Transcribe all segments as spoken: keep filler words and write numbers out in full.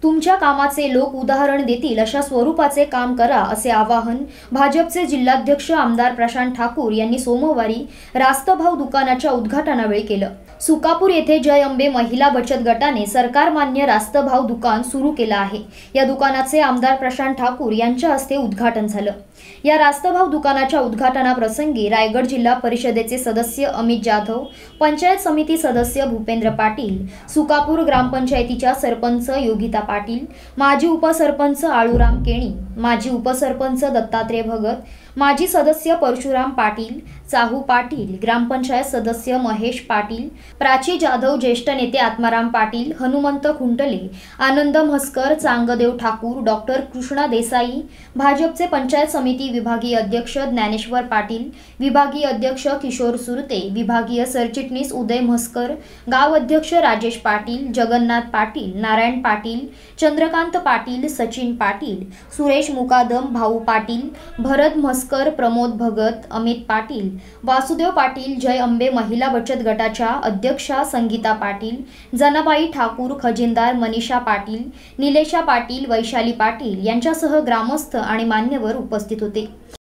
तुमच्या कामाचे लोक उदाहरण देतील अशा स्वरूपाचे काम करा असे आवाहन भाजपचे जिल्हाध्यक्ष आमदार प्रशांत ठाकूर यांनी सोमवारी रास्तभाव दुकानाच्या उद्घाटनावेळी केलं। सुकापूर येथे जय अंबे महिला बचत गटाने सरकारमान्य रास्तभाव दुकान सुरू केलं आहे। या दुकानाचे आमदार प्रशांत ठाकूर यांच्या हस्ते उद्घाटन झालं। या रास्तभाव दुकानाच्या उद्घाटनाप्रसंगी रायगड जिल्हा परिषदेचे सदस्य अमित जाधव, पंचायत समिती सदस्य भूपेंद्र पाटील, सुकापूर ग्रामपंचायतीच्या सरपंच योगिता पाटील, माजी उपसरपंच आळूराम केणी, माजी उपसरपंच दत्तात्रय भगत, माजी सदस्य परशुराम पाटील, चाहू पाटील, ग्रामपंचायत सदस्य महेश पाटील, प्राची जाधव, ज्येष्ठ नेते आत्माराम पाटील, हनुमंत खुंटले, आनंद म्हस्कर, चांगदेव ठाकूर, डॉक्टर कृष्णा देसाई, भाजपचे पंचायत समिती विभागीय अध्यक्ष ज्ञानेश्वर पाटील, विभागीय अध्यक्ष किशोर सुरते, विभागीय सरचिटणीस उदय म्हस्कर, गाव अध्यक्ष राजेश पाटील, जगन्नाथ पाटील, नारायण पाटील, चंद्रकांत पाटील, सचिन पाटील, सुरेश मुकादम, भाऊ पाटील, भरत म्हस्कर, प्रमोद भगत, अमित पाटील, वासुदेव पाटील, जय अंबे महिला बचत गटाच्या अध्यक्षा संगीता पाटील, जनाबाई ठाकूर, खजिनदार मनीषा पाटील, निलेशा पाटील, वैशाली पाटील यांच्यासह ग्रामस्थ आणि मान्यवर उपस्थित होते।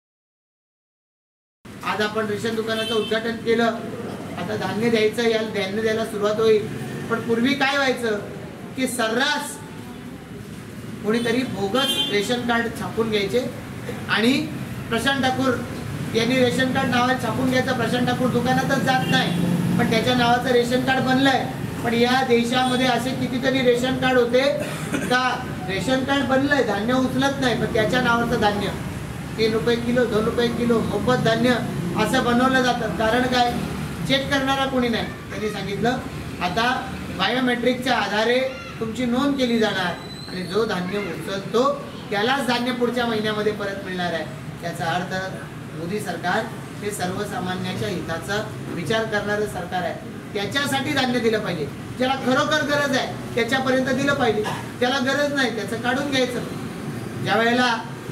आज आपण रेशन दुकानाचं उद्घाटन केलं। आता धान्य द्यायचं, याला धान्य द्यायला सुरुवात होईल। पण पूर्वी काय व्हायचं की सर्रास कोणीतरी बोगस रेशन कार्ड छापून घ्यायचे आणि प्रशांत ठाकूर यांनी रेशन कार्ड नावाने छापून घ्यायचं। प्रशांत ठाकूर दुकानातच जात नाही, पण त्याच्या नावाचं रेशन कार्ड बनलंय। पण या देशामध्ये असे कितीतरी रेशन कार्ड होते का रेशन कार्ड बनलंय, धान्य उचलत नाही, पण त्याच्या नावाचं धान्य तीन रुपये किलो, दोन रुपये किलो मोफत धान्य असं बनवलं जातं। कारण काय, चेक करणारा कोणी नाही। त्यांनी सांगितलं आता बायोमेट्रिकच्या आधारे तुमची नोंद केली जाणार आणि जो धान्य उचलतो त्यालाच धान्य पुढच्या महिन्यामध्ये परत मिळणार आहे। याचा अर्थ मोदी सरकार हे सर्वसामान्यांच्या हिताचा विचार करणारं सरकार आहे। त्याच्यासाठी धान्य दिलं पाहिजे, ज्याला खरोखर गरज आहे त्याच्यापर्यंत दिलं पाहिजे, त्याला गरज नाही त्याचं काढून घ्यायचं। ज्या वेळेला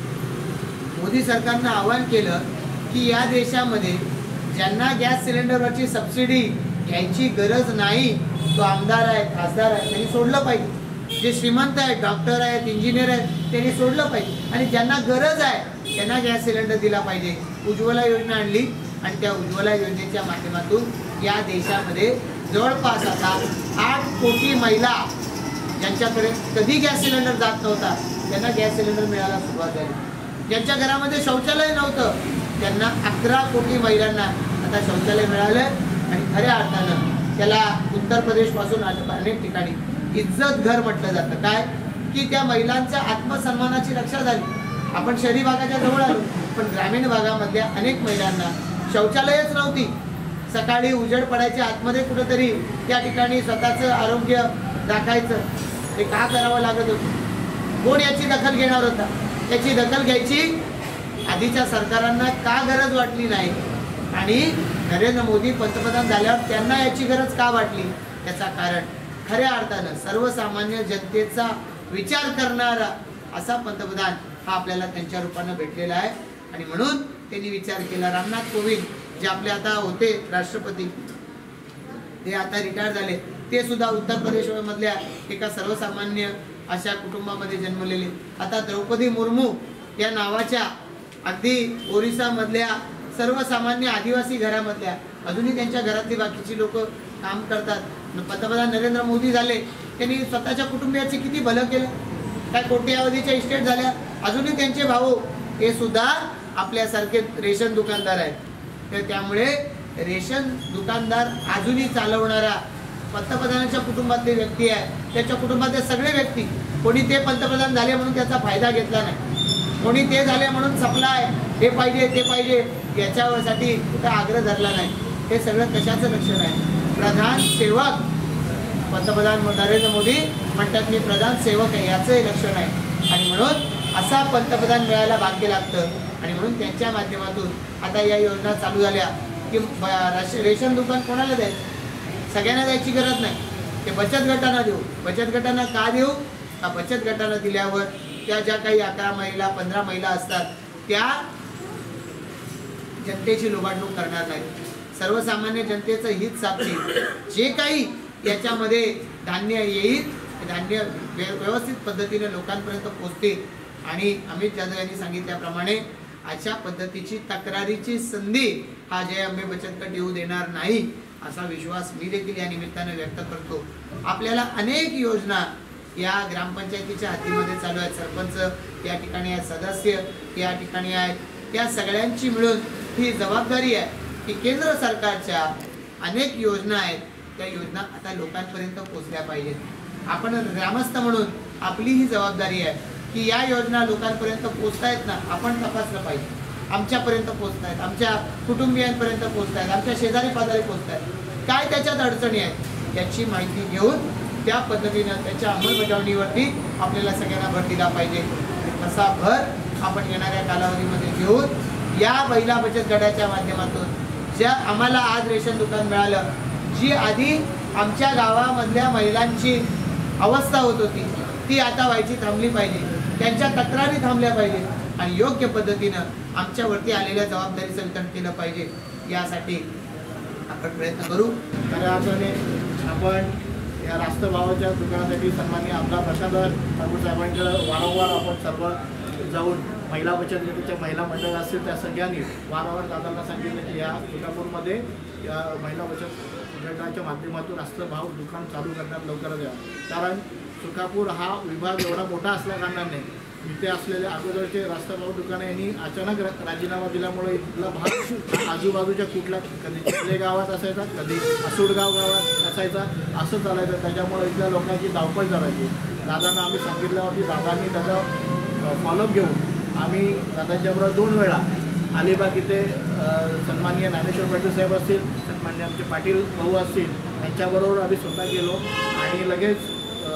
मोदी सरकारनं आवाहन केलं की या देशामध्ये ज्यांना गॅस सिलेंडरवरची सबसिडी घ्यायची गरज नाही, तो आमदार आहे, खासदार आहे, त्यांनी सोडलं पाहिजे। जे श्रीमंत आहेत, डॉक्टर आहेत, इंजिनियर आहेत, त्यांनी सोडलं पाहिजे आणि ज्यांना गरज आहे त्यांना गॅस सिलेंडर दिला पाहिजे। उज्ज्वला योजना आणली आणि त्या उज्ज्वला योजनेच्या माध्यमातून या देशामध्ये जवळपास आता आठ कोटी महिला ज्यांच्याकडे कधी गॅस सिलेंडर जात नव्हता त्यांना गॅस सिलेंडर मिळायला सुरुवात झाली। ज्यांच्या घरामध्ये शौचालय नव्हतं त्यांना अकरा कोटी महिलांना आता शौचालय मिळालं आणि खऱ्या अर्थानं त्याला उत्तर प्रदेशपासून अनेक ठिकाणी इज्जत घर म्हटलं जातं। काय की त्या महिलांच्या आत्मसन्मानाची रक्षा झाली। आपण शहरी भागाच्या जवळ आलो, पण ग्रामीण भागामधल्या अनेक महिलांना शौचालयच नव्हती। सकाळी उजेड पडायच्या आतमध्ये कुठेतरी त्या ठिकाणी स्वतःचं आरोग्य राखायचं, हे का करावं लागत होतं? कोण याची दखल घेणार होता? याची दखल घ्यायची आधीच्या सरकारांना का गरज वाटली नाही आणि नरेंद्र मोदी पंतप्रधान झाल्यावर त्यांना याची गरज का वाटली? याचा कारण खऱ्या अर्थानं सर्वसामान्य जनतेचा विचार करणारा असा पंतप्रधान हा आपल्याला त्यांच्या रूपानं भेटलेला आहे आणि म्हणून त्यांनी विचार केला। रामनाथ कोविंद जे आपले आता होते राष्ट्रपती, ते आता रिटायर झाले, ते सुद्धा उत्तर प्रदेश मधल्या एका सर्वसामान्य अशा कुटुंबामध्ये जन्मलेले। आता द्रौपदी मुर्मू या नावाच्या अगदी ओरिसा मधल्या सर्वसामान्य आदिवासी घरामधल्या, अजूनही त्यांच्या घरातली बाकीची लोक काम करतात। पंतप्रधान नरेंद्र मोदी झाले, त्यांनी स्वतःच्या कुटुंबियाचे किती भलं केलं। काय कोट्यावधीच्या इस्टेट झाल्या, अजूनही त्यांचे भाऊ हे सुद्धा आपल्यासारखे रेशन दुकानदार आहेत। तर त्यामुळे रेशन दुकानदार अजूनही चालवणारा पंतप्रधानांच्या कुटुंबातले व्यक्ती आहे। त्याच्या कुटुंबातले सगळे व्यक्ती, कोणी ते पंतप्रधान झाले म्हणून त्याचा फायदा घेतला नाही, कोणी ते झाले म्हणून सप्लाय हे पाहिजे ते पाहिजे याच्यासाठी कुठं आग्रह धरला नाही। हे सगळं कशाचं लक्षण आहे? प्रधान सेवक पंतप्रधान नरेंद्र मोदी म्हणतात मी प्रधान सेवक आहे, याचं लक्षण आहे। आणि म्हणून असा पंतप्रधान मिळायला भाग्य लागतं आणि म्हणून त्यांच्या माध्यमातून आता या योजना चालू झाल्या की रेशन दुकान कोणाला द्यायचं? सगळ्यांना द्यायची गरज नाही, ते बचत गटांना देऊ। बचत गटांना का देऊ? का बचत गटांना दिल्यावर त्या ज्या काही अकरा महिला पंधरा महिला असतात त्या जनतेची लुबाडणूक करणार नाही, सर्वसामान्य जनतेचं हित साधतील। जे काही याच्यामध्ये धान्य येईल हे धान्य व्य- व्यवस्थित पद्धतीने लोकांपर्यंत पोहोचतील आणि अमित जाधव यांनी सांगितल्याप्रमाणे अशा पद्धतीची तक्रारीची संधी हा जय अंबे बचत गट येऊ देणार नाही असा विश्वास मी देखील या निमित्ताने व्यक्त करतो। आपल्याला अनेक योजना या ग्रामपंचायतीच्या हद्दीमध्ये चालू आहेत, सरपंच या ठिकाणी आहेत, सदस्य या ठिकाणी आहेत, या सगळ्यांची मिळून ही जबाबदारी आहे की केंद्र सरकारच्या अनेक योजना आहेत त्या योजना आता लोकांपर्यंत पोहोचल्या पाहिजेत। आपण ग्रामस्थ म्हणून आपली ही जबाबदारी आहे की या योजना लोकांपर्यंत पोहोचतायत ना, आपण तपासलं पाहिजे, आमच्यापर्यंत पोहोचतायत, आमच्या कुटुंबियांपर्यंत पोहोचतायत, आमच्या शेजारी पाजारी पोहोचतायत, काय त्याच्यात अडचणी आहेत याची माहिती घेऊन त्या पद्धतीनं त्याच्या अंमलबजावणीवरती आपल्याला सगळ्यांना भर दिला पाहिजे। असा भर आपण येणाऱ्या कालावधीमध्ये घेऊन या महिला बचत गटाच्या माध्यमातून ज्या आम्हाला आज रेशन दुकान मिळालं, जी आधी आमच्या गावामधल्या महिलांची अवस्था होत होती ती आता व्हायची थांबली पाहिजे, त्यांच्या तक्रारी थांबल्या पाहिजे आणि योग्य पद्धतीनं आमच्यावरती आलेल्या जबाबदारीचं वितरण केलं पाहिजे। यासाठी आपण प्रयत्न करू। खऱ्या अर्थाने आपण या राष्ट्रभावाच्या दुकानासाठी सन्माननीय आमदार प्रशांत ठाकूर साहेबांकडे वारंवार आपण सर्व जाऊन महिला बचत गटाच्या महिला मंडळ असतील त्या सगळ्यांनी वारंवार दादांना सांगितलं की या सुकापूरमध्ये या महिला बचत गटाच्या माध्यमातून राष्ट्रभाव दुकान चालू करण्यात लवकरच यावं। कारण सुकापूर हा विभाग एवढा मोठा असल्या कारणाने इथे असलेले अगोदरचे राष्ट्रभाव दुकाने यांनी अचानक राजीनामा दिल्यामुळे इथला भाग आजूबाजूच्या कुठल्या कधी चिखले गावात असायचा, कधी असुडगाव गावात असायचा, असं चालायचं। त्याच्यामुळे इथल्या लोकांची धावपळ करायची। दादांना आम्ही सांगितल्यावरती दादांनी त्याचा फॉलोअप घेऊन आम्ही दादांच्याबरोबर दोन वेळा अलिबाग इथे सन्माननीय ज्ञानेश्वर पाटील साहेब असतील, सन्माननीय आमचे पाटील भाऊ असतील, यांच्याबरोबर आम्ही स्वतः गेलो आणि लगेच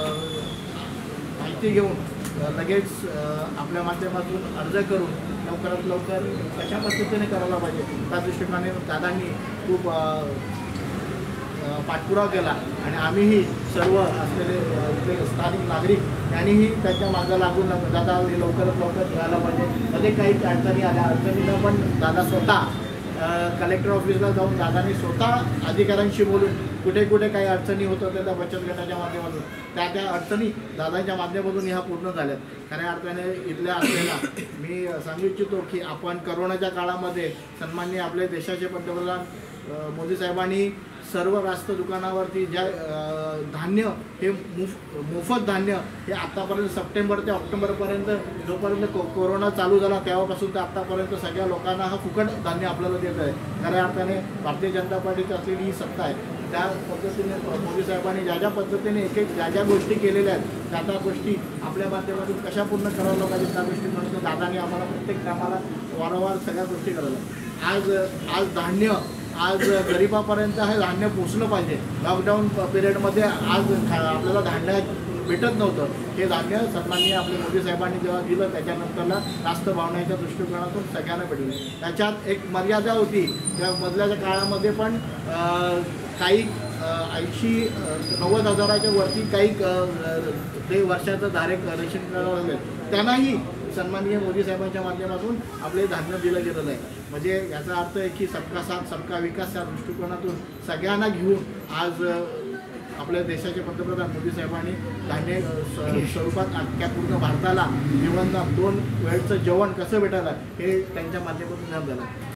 माहिती घेऊन लगेच आपल्या माध्यमातून अर्ज करून लवकरात लवकर कशा पद्धतीने करायला पाहिजे त्या दृष्टिकोनाने दादांनी खूप पाठपुरावा केला आणि आम्हीही सर्व असलेले इथले स्थानिक नागरिक यांनीही त्यांच्या मागं लागून दादा हे लवकरात लवकर करायला पाहिजे। मध्ये काही अडचणी आल्या, अडचणीला पण दादा स्वतः कलेक्टर ऑफिसला जाऊन दादांनी स्वतः अधिकाऱ्यांशी बोलून कुठे कुठे काही अडचणी होत होत्या त्या बचत गटाच्या माध्यमातून त्या त्या अडचणी दादांच्या माध्यमातून ह्या पूर्ण झाल्यात। खऱ्या अर्थाने इथल्या असलेला मी सांगू इच्छितो की आपण करोनाच्या काळामध्ये सन्माननीय आपले देशाचे पंतप्रधान मोदी साहेबांनी सर्व रास्त दुकानावरती ज्या धान्य हे मुफ मोफत धान्य हे आत्तापर्यंत सप्टेंबर ते ऑक्टोबरपर्यंत जोपर्यंत को कोरोना चालू झाला तेव्हापासून तर आत्तापर्यंत सगळ्या लोकांना हा फुकट धान्य आपल्याला देत आहे। खऱ्या अर्थाने भारतीय जनता पार्टीची असलेली ही सत्ता आहे, त्या पद्धतीने मोदी साहेबांनी ज्या ज्या पद्धतीने एक एक ज्या ज्या गोष्टी केलेल्या आहेत त्या त्या गोष्टी आपल्या माध्यमातून कशा पूर्ण करायला पाहिजे त्या गोष्टी म्हणून दादांनी आम्हाला प्रत्येक कामाला वारंवार सगळ्या गोष्टी करायला। आज आज धान्य आज गरिबापर्यंत हे धान्य पोचलं पाहिजे। लॉकडाऊन पिरियडमध्ये आज आपल्याला धान्य भेटत नव्हतं, हे धान्य सन्माननीय आपले मोदी साहेबांनी जेव्हा दिलं त्याच्यानंतरला रास्त भावनेच्या दृष्टिकोनातून सगळ्यांना भेटलं। त्याच्यात एक मर्यादा होती, त्या बदल्याच्या काळामध्ये पण काही ऐंशी नव्वद हजाराच्या वरती काही ते वर्षाचं डायरेक्ट रेशन कार्ड त्यांनाही सन्माननीय मोदी साहेबांच्या माध्यमातून आपले धान्य दिलं गेलेलं आहे। म्हणजे याचा अर्थ आहे की सबका साथ सबका विकास या दृष्टिकोनातून सगळ्यांना घेऊन आज आपल्या देशाचे पंतप्रधान मोदी साहेबांनी धान्य स्वरूपात अख्ख्या पूर्ण भारताला जेवण दोन वेळचं जेवण कसं भेटायला हे त्यांच्या माध्यमातून झालं।